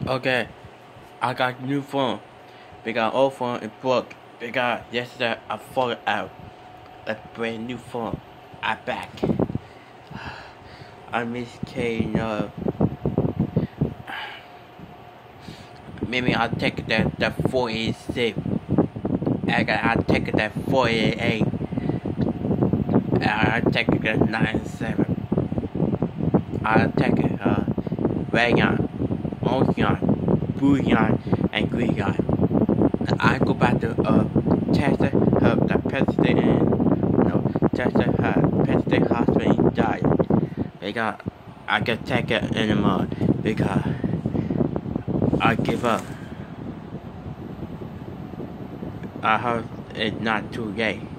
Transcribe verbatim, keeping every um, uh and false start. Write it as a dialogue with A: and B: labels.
A: Okay, I got new phone. Because old phone is broke. Because yesterday I fall out. A brand new phone. I back. I miss K. Uh, maybe I'll take that that four eighty-six. I got I'll take that four eighty-eight. I'll take that ninety-seven. I'll take it. Uh, Rayon, Ocean, Bouillon, and Grigon. I go back to uh Texas, her the president, no Texas, her president hospital died. Because I can take it anymore because I give up. I hope it's not too late.